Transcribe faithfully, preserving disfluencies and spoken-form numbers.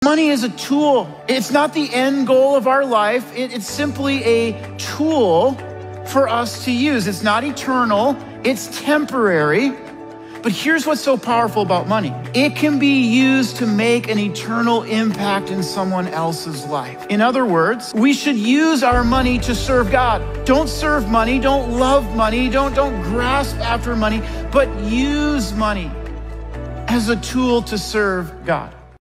Money is a tool. It's not the end goal of our life. It, it's simply a tool for us to use. It's not eternal. It's temporary. But here's what's so powerful about money. It can be used to make an eternal impact in someone else's life. In other words, we should use our money to serve God. Don't serve money, don't love money, don't, don't grasp after money, but use money as a tool to serve God.